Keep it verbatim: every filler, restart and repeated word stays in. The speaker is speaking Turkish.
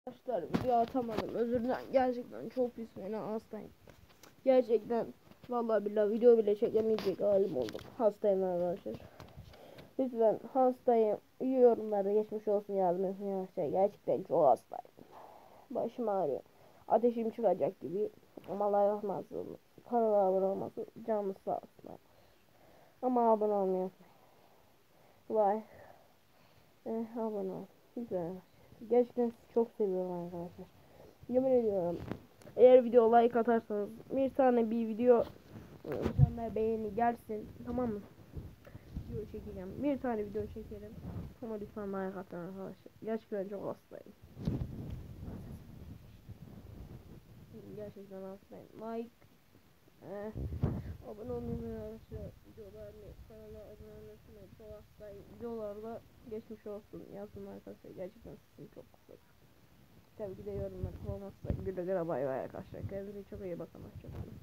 Arkadaşlar video atamadım. Özür dilerim. Gerçekten çok pis fena hastayım. Gerçekten vallahi billahi video bile çekemeyecek halim oldum. Hastayım arkadaşlar. Lütfen hastayım. Yorumlarda geçmiş olsun yardım etsin arkadaşlar. Gerçekten çok hastayım. Başım ağrıyor. Ateşim çıkacak gibi. Ama Allah rahmetsin. Kanala abone olması canınız sağ olsun. Ama abone olmayı like eh, abone ol. Lütfen. Gerçekten sizi çok seviyorum arkadaşlar. Yemin ediyorum. Eğer video like atarsanız bir tane bir video insanlar beğeni gelsin, tamam mı? Video çekeceğim. Bir tane video çekerim. Ama lütfen like atın arkadaşlar. Gerçekten çok hastayım. Gerçekten hastayım. Like eh, abone olmayı arkadaşlar. Videolar ne? Kanala abone olmayı çok hastayım. Videolarda geçmiş olsun yazın arkadaşlar. Gerçekten sesim çok kısa. Tabii ki de yorumlar olmazsa güle güle bay bay arkadaşlar. Kendinize çok iyi bakın. Hoşçakalın.